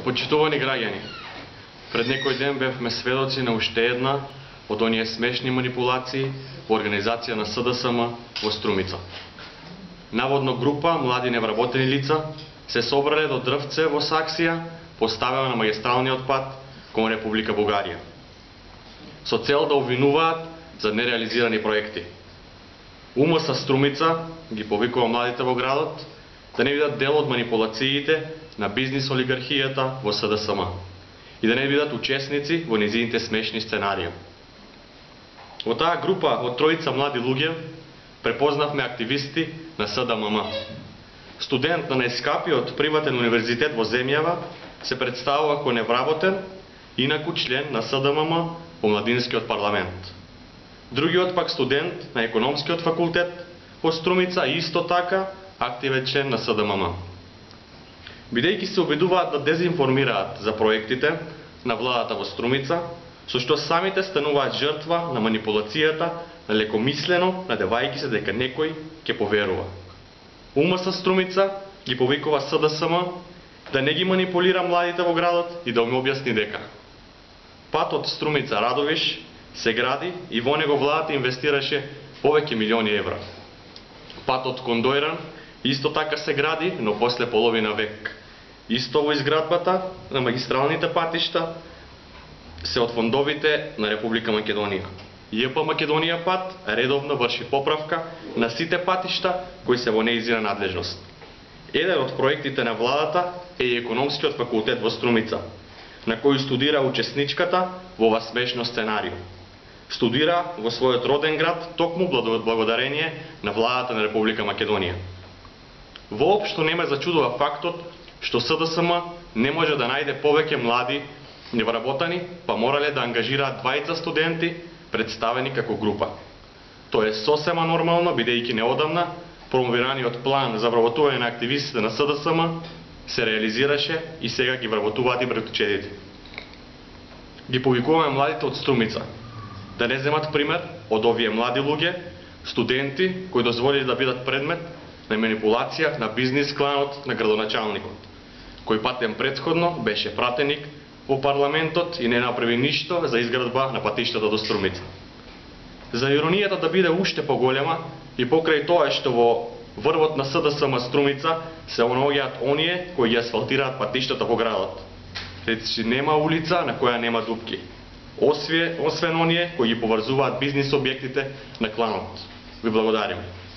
Почитувани граѓани, пред некој ден бевме сведоци на уште една од оние смешни манипулации во организација на СДСМ во Струмица. Наводно група млади невработени лица се собрале до дрвце во Саксија, поставена на магистралниот пат кон Република Бугарија, со цел да обвинуваат за нереализирани проекти. УМС Струмица ги повикува младите во градот да не бидат дел од манипулациите на бизнис олигархијата во СДСМ и да не бидат учесници во низините смешни сценарии. Во таа група од тројца млади луѓе препознавме активисти на СДММ. Студент на најскапиот приватен универзитет во земјава се представува како невработен, инаку член на СДММ во младинскиот парламент. Другиот пак студент на економскиот факултет во Струмица исто така активен член на СДММ. Бидејќи се обидуваат да дезинформираат за проектите на владата во Струмица, со што самите стануваат жртва на манипулацијата, на лекомислено надевајќи се дека некој ќе поверува. УМС Струмица ги повикува СДСМ да не ги манипулира младите во градот и да им објасни дека патот Струмица Радовиш се гради и во него владата инвестираше повеќе милиони евра. Патот кон Дојран исто така се гради, но после половина век. Исто во изградбата на магистралните патишта се од фондовите на Република Македонија. ЈП Македонија пат редовно врши поправка на сите патишта кои се во нејзина надлежност. Еден од проектите на владата е и економскиот факултет во Струмица, на кој студира учесничката во ова смешно сценарио. Студира во својот роден град токму благодарение на владата на Република Македонија. Воопшто не ме зачудува фактот што СДСМ не може да најде повеќе млади невработани, па морале да ангажираат двајца студенти представени како група. Тоа е сосема нормално, бидејќи неодамна промовираниот план за вработување на активистите на СДСМ се реализираше и сега ги вработуваат и братучедите. Ги повикуваме младите од Струмица да не земат пример од овие млади луѓе, студенти кои дозволиле да бидат предмет на манипулација на бизнис кланот на градоначалникот, кој патен претходно беше пратеник во парламентот и не направи ништо за изградба на патиштата до Струмица. За иронијата да биде уште поголема и покрај тоа што во врвот на СДСМ Струмица се наоѓаат оние кои ги асфалтираат патиштата во градот. Речи нема улица на која нема дупки, освен оние кои ги поврзуваат бизнис објектите на кланот. Ви благодариме.